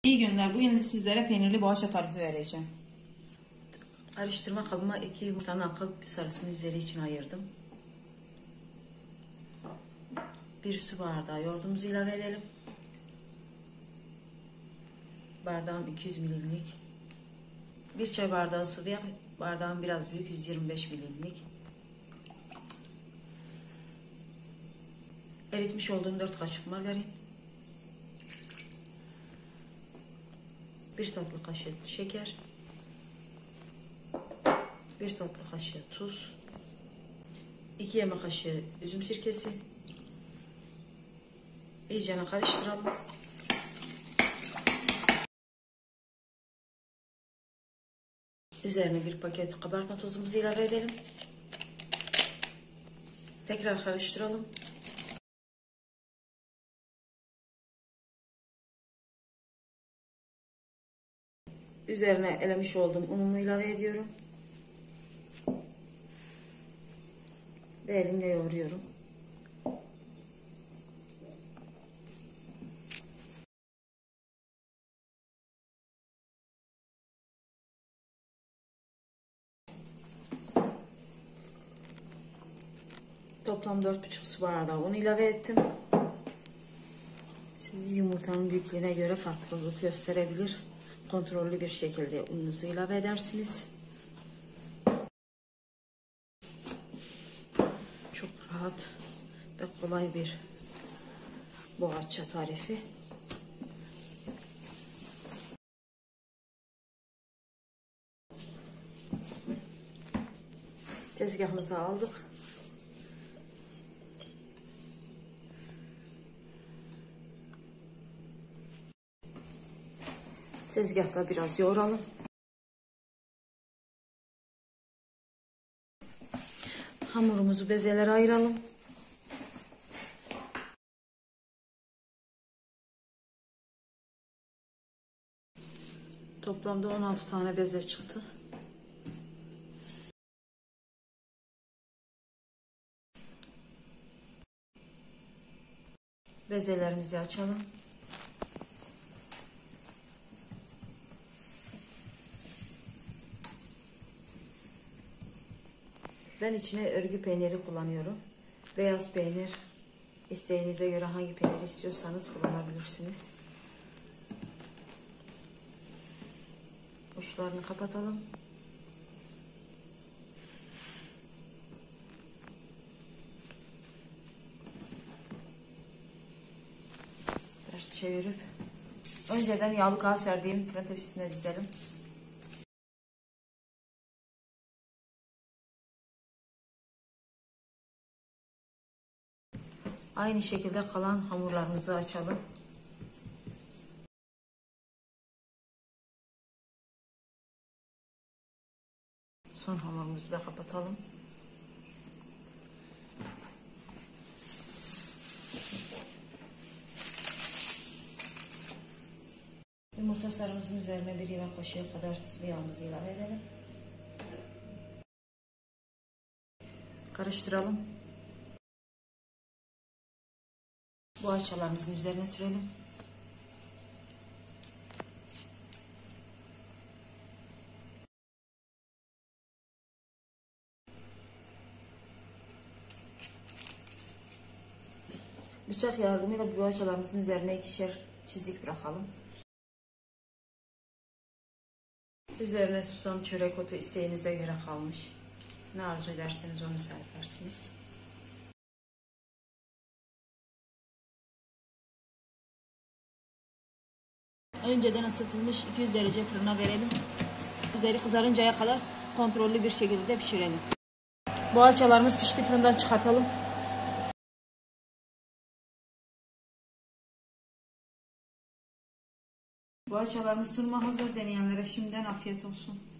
İyi günler. Bugün sizlere peynirli poğaça tarifi vereceğim. Karıştırma kabıma 2 yumurtanın akı sarısını üzeri için ayırdım. 1 su bardağı yoğurdumuzu ilave edelim. Bardağım 200 milimlik. 1 çay bardağı sıvı yağ, bardağım biraz büyük, 125 milimlik. Eritmiş olduğum 4 kaşık margarin. 1 tatlı kaşığı şeker. 1 tatlı kaşığı tuz. 2 yemek kaşığı üzüm sirkesi. İyice karıştıralım. Üzerine 1 paket kabartma tozumuzu ilave edelim. Tekrar karıştıralım. Üzerine elemiş olduğum unumu ilave ediyorum. Ve elimle yoğuruyorum. Toplam 4,5 su bardağı un ilave ettim. Siz yumurtanın büyüklüğüne göre farklılık gösterebilir. Kontrollü bir şekilde ununuzu ilave edersiniz. Çok rahat ve kolay bir poğaça tarifi. Tezgahımıza aldık. Tezgahta biraz yoğuralım. Hamurumuzu bezelere ayıralım. Toplamda 16 tane beze çıktı. Bezelerimizi açalım. Ben içine örgü peyniri kullanıyorum. Beyaz peynir, isteğinize göre hangi peynir istiyorsanız kullanabilirsiniz. Uçlarını kapatalım. Biraz çevirip önceden yağlı kağıt serdiğim fırın tepsisine dizelim. Aynı şekilde kalan hamurlarımızı açalım. Son hamurumuzu da kapatalım. Yumurta sarımızın üzerine 1 yemek kaşığı kadar sıvı yağımızı ilave edelim. Karıştıralım. Poğaçalarımızın üzerine sürelim. Bıçak yardımıyla poğaçalarımızın üzerine 2'şer çizik bırakalım. Üzerine susam, çörek otu isteğinize göre kalmış. Ne arzu ederseniz onu serpersiniz. Önceden ısıtılmış 200 derece fırına verelim. Üzeri kızarıncaya kadar kontrollü bir şekilde pişirelim. Poğaçalarımız pişti, fırından çıkartalım. Poğaçalarımız sunuma hazır. Deneyenlere şimdiden afiyet olsun.